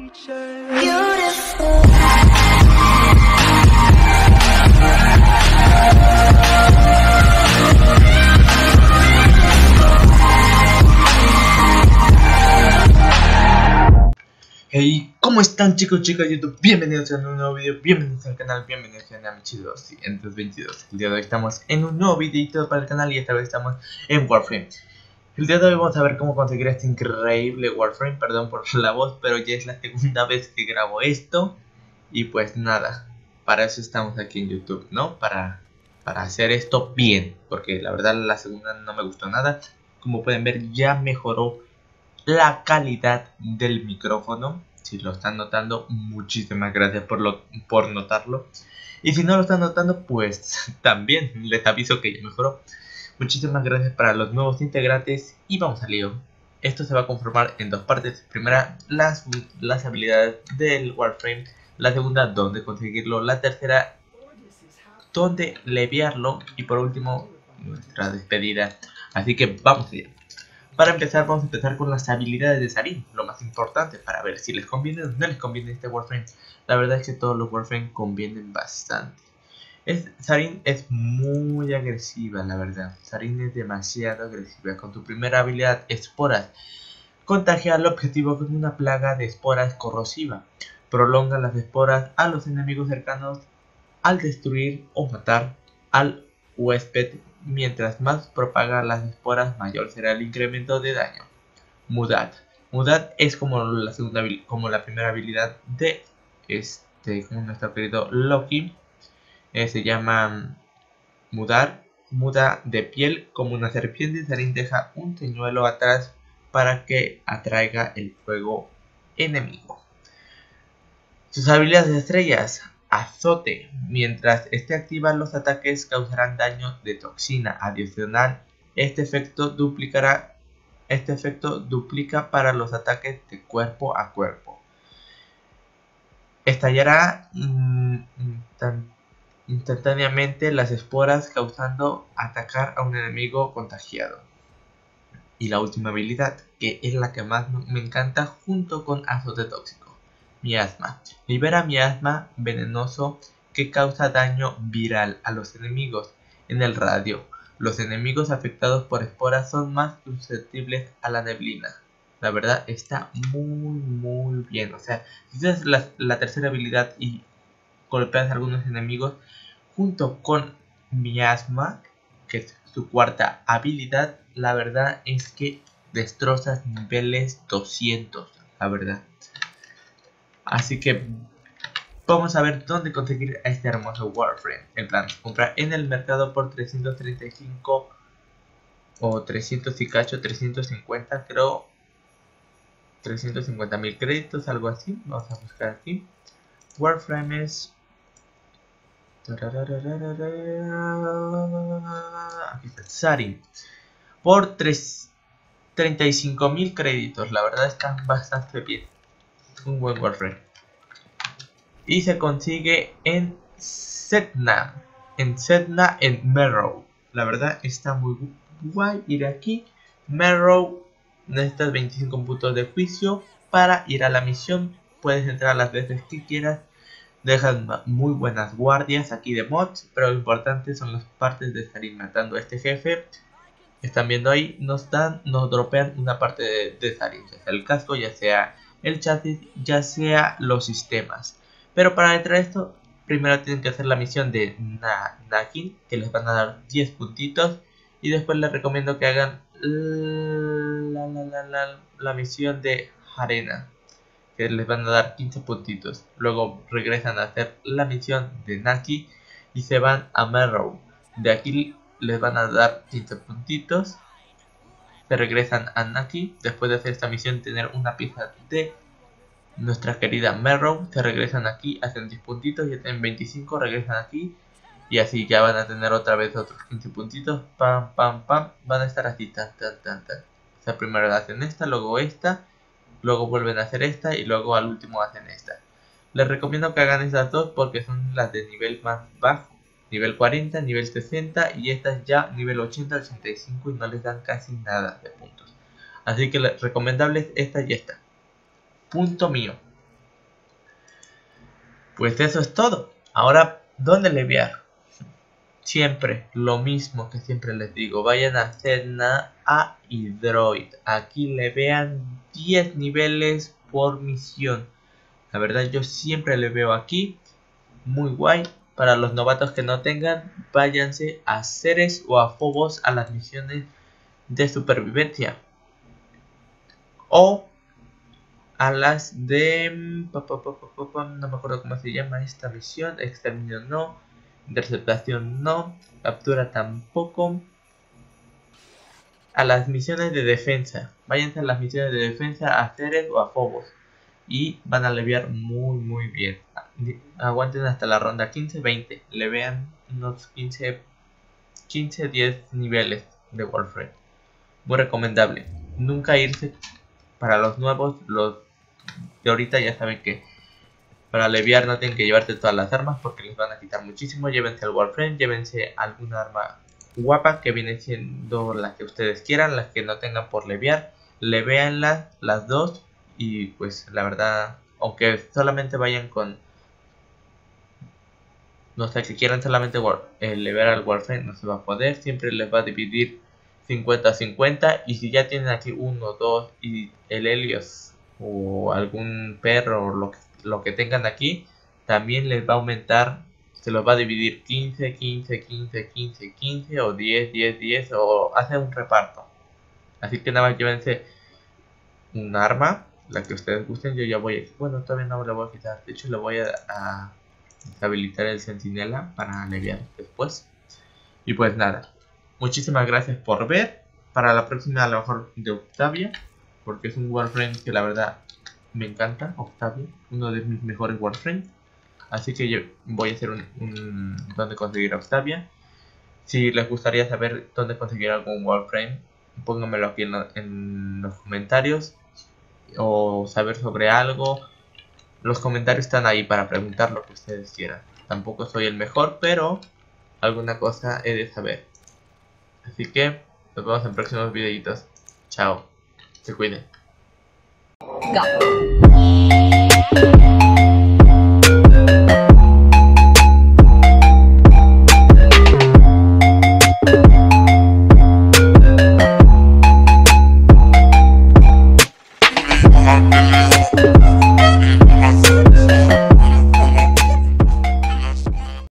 Hey, ¿cómo están chicos, chicas de YouTube? Bienvenidos a un nuevo video, bienvenidos al canal, bienvenidos a Namichi222. El día de hoy estamos en un nuevo videito para el canal y esta vez estamos en Warframe. El día de hoy vamos a ver cómo conseguir este increíble Warframe, perdón por la voz, pero ya es la segunda vez que grabo esto. Y pues nada, para eso estamos aquí en YouTube, ¿no? Para hacer esto bien, porque la verdad la segunda no me gustó nada. Como pueden ver ya mejoró la calidad del micrófono. Si lo están notando, muchísimas gracias por notarlo. Y si no lo están notando, pues también les aviso que ya mejoró. Muchísimas gracias para los nuevos integrantes y vamos al lío. Esto se va a conformar en dos partes. Primera, las habilidades del Warframe. La segunda, dónde conseguirlo. La tercera, dónde leviarlo. Y por último, nuestra despedida. Así que vamos allá. Para empezar, vamos a empezar con las habilidades de Sarin, lo más importante para ver si les conviene o no les conviene este Warframe. La verdad es que todos los Warframe convienen bastante. Sarin es muy agresiva, la verdad. Sarin es demasiado agresiva. Con tu primera habilidad, esporas, contagia al objetivo con una plaga de esporas corrosiva. Prolonga las esporas a los enemigos cercanos al destruir o matar al huésped. Mientras más propaga las esporas, mayor será el incremento de daño. Mudad. Mudad es como la primera habilidad de como nuestro querido Loki. Se llama mudar. Muda de piel como una serpiente. Sarin deja un señuelo atrás para que atraiga el fuego enemigo. Sus habilidades estrellas. Azote. Mientras esté activa, los ataques causarán daño de toxina. Adicional, este efecto duplica para los ataques de cuerpo a cuerpo. Estallará instantáneamente las esporas, causando atacar a un enemigo contagiado. Y la última habilidad, que es la que más me encanta junto con azote tóxico. Miasma. Libera miasma venenoso que causa daño viral a los enemigos en el radio. Los enemigos afectados por esporas son más susceptibles a la neblina. La verdad está muy bien. O sea, si tienes la tercera habilidad y golpeas a algunos enemigos junto con miasma, que es su cuarta habilidad, la verdad es que destrozas niveles 200, la verdad. Así que vamos a ver dónde conseguir a este hermoso Warframe. En plan, comprar en el mercado por 335 o 300 y cacho, 350 creo. 350.000 créditos, algo así. Vamos a buscar aquí. Warframe es... Aquí está, Sarin. Por 35.000 créditos. La verdad está bastante bien. Un buen Warframe. Y se consigue en Sedna. En Merrow. La verdad está muy guay ir aquí. Merrow, necesitas 25 puntos de juicio para ir a la misión. Puedes entrar las veces que quieras. Dejan muy buenas guardias aquí de mods. Pero lo importante son las partes de Sarin matando a este jefe. Están viendo ahí, nos dropean una parte de Sarin. Ya sea el casco, ya sea el chasis, ya sea los sistemas. Pero para entrar a esto, primero tienen que hacer la misión de Nagi, que les van a dar 10 puntitos. Y después les recomiendo que hagan la misión de Arena, que les van a dar 15 puntitos. Luego regresan a hacer la misión de Nagi y se van a Merrow. De aquí les van a dar 15 puntitos. Se regresan a Nagi. Después de hacer esta misión, tener una pieza de nuestra querida Merrow, se regresan aquí, hacen 10 puntitos, ya tienen 25, regresan aquí y así ya van a tener otra vez otros 15 puntitos, pam, pam, pam, van a estar así, tan. O sea, primero hacen esta, luego vuelven a hacer esta y luego al último hacen esta. Les recomiendo que hagan estas dos porque son las de nivel más bajo, nivel 40, nivel 60 y estas ya nivel 80, 85 y no les dan casi nada de puntos. Así que recomendable es esta y esta. Punto mío. pues eso es todo. Ahora, ¿dónde leviar? Siempre lo mismo que siempre les digo, vayan a Sedna a Hydroid. Aquí levean 10 niveles por misión. La verdad yo siempre le veo aquí, muy guay. Para los novatos que no tengan, váyanse a Ceres o a Phobos a las misiones de supervivencia. O a las de... no me acuerdo cómo se llama esta misión. Exterminio no. Interceptación no. Captura tampoco. A las misiones de defensa. Váyanse a las misiones de defensa a Ceres o a Phobos. Y van a levear muy bien. Aguanten hasta la ronda 15-20. Levean unos 15-10 niveles de Warframe. Muy recomendable. Nunca irse. Para los nuevos, los de ahorita ya saben que para leviar no tienen que llevarte todas las armas porque les van a quitar muchísimo. Llévense el Warframe, llévense alguna arma guapa que viene siendo la que ustedes quieran, las que no tengan por leviar. Levéanlas las dos y pues la verdad, aunque solamente vayan con, no sé, que quieran solamente levear al Warframe, no se va a poder. Siempre les va a dividir 50-50 y si ya tienen aquí 1, 2 y el Helios o algún perro o lo que tengan aquí, también les va a aumentar, se los va a dividir 15 o 10 o hace un reparto. Así que nada más llévense un arma, la que ustedes gusten. Yo ya voy, bueno, todavía no le voy a quitar, de hecho le voy a deshabilitar el centinela para aliviar después. Y pues nada, muchísimas gracias por ver. Para la próxima a lo mejor de Octavia, porque es un Warframe que la verdad me encanta. Octavia, uno de mis mejores Warframes. Así que yo voy a hacer un dónde conseguir Octavia. Si les gustaría saber dónde conseguir algún Warframe, pónganmelo aquí en los comentarios. O saber sobre algo. Los comentarios están ahí para preguntar lo que ustedes quieran. Tampoco soy el mejor, pero alguna cosa he de saber. Así que nos vemos en próximos videitos. Chao. Se cuiden. Go.